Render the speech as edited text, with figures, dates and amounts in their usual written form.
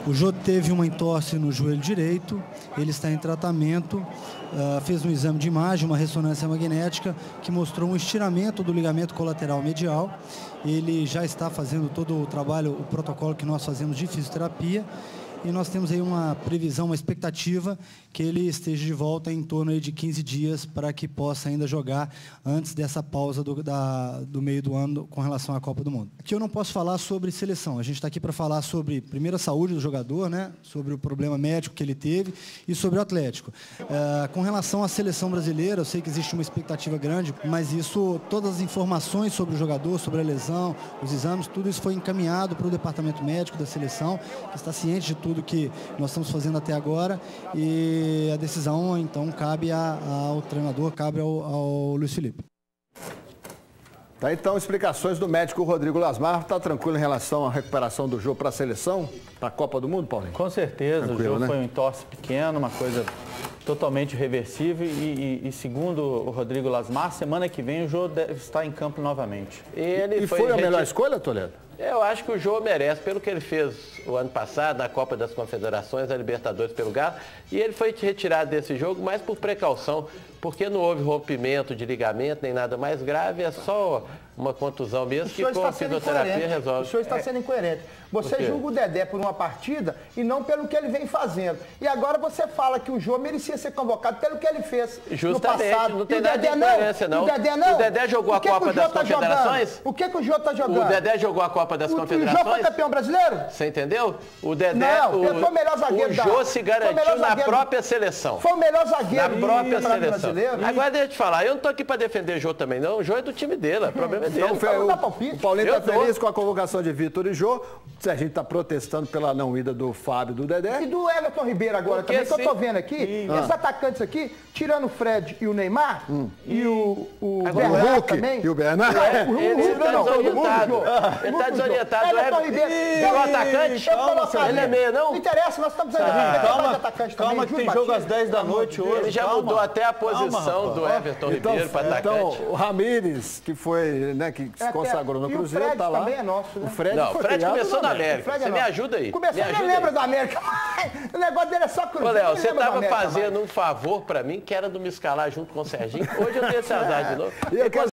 O Jô teve uma entorse no joelho direito, ele está em tratamento, fez um exame de imagem, uma ressonância magnética, que mostrou um estiramento do ligamento colateral medial. Ele já está fazendo todo o trabalho, o protocolo que nós fazemos de fisioterapia, e nós temos aí uma previsão, uma expectativa que ele esteja de volta em torno aí de 15 dias para que possa ainda jogar antes dessa pausa do meio do ano com relação à Copa do Mundo. Aqui eu não posso falar sobre seleção, a gente está aqui para falar sobre, primeiro, a saúde do jogador, né? Sobre o problema médico que ele teve e sobre o Atlético. Com relação à seleção brasileira, eu sei que existe uma expectativa grande, mas isso, todas as informações sobre o jogador, sobre a lesão, os exames, tudo isso foi encaminhado para o departamento médico da seleção, que está ciente de tudo que nós estamos fazendo até agora, e a decisão, então, cabe ao treinador, cabe ao Luiz Felipe. Tá, então, explicações do médico Rodrigo Lasmar. Está tranquilo em relação à recuperação do Jô para a seleção, para a Copa do Mundo, Paulinho? Com certeza, tranquilo, o Jô, né? Foi um entorse pequeno, uma coisa totalmente reversível e segundo o Rodrigo Lasmar, semana que vem o Jô deve estar em campo novamente. E foi a melhor escolha, Toledo? Eu acho que o Jô merece, pelo que ele fez o ano passado, na Copa das Confederações, a Libertadores pelo Galo, e ele foi retirado desse jogo mais por precaução, porque não houve rompimento de ligamento, nem nada mais grave, é só uma contusão mesmo, que com a fisioterapia resolve. O senhor está sendo incoerente. Você julga o Dedé por uma partida e não pelo que ele vem fazendo. E agora você fala que o Jô merecia ser convocado pelo que ele fez no passado. Não tem nada de incoerência, não. O Dedé jogou a Copa das Confederações? O que o Jô está jogando? O Dedé jogou a Copa das Confederações? O Jô foi campeão brasileiro? Você entendeu? O Dedé, não, foi o melhor zagueiro. O Jô se garantiu na própria seleção. Foi o melhor zagueiro na própria seleção. Brasileiro. Agora deixa eu te falar, eu não estou aqui para defender o Jô também, não. O Jô é do time dele, o problema é dele. O Paulinho está feliz com a convocação de Vitor e Jô. A gente está protestando pela não ida do Fábio e do Dedé. E do Everton Ribeiro agora também, que eu estou vendo aqui. Esses atacantes aqui, tirando o Fred e o Neymar, e o Bernardo também. E o Bernardo. Ele está desorientado. O Everton Ribeiro é o atacante? Ele é meia, não? Não interessa, nós estamos aí. Calma que tem jogo às 10 da noite hoje. Ele já mudou até a posição do Everton Ribeiro para atacante. Então, o Ramírez, que foi, né, que se consagrou no Cruzeiro, está lá. O Fred também é nosso, né? O Fred começou na América. Você me ajuda aí. Começou, nem lembra da América. O negócio dele é só Cruzeiro. Ô, Léo, você estava fazendo um favor para mim, que era de me escalar junto com o Serginho. Hoje eu tenho esse azar de novo.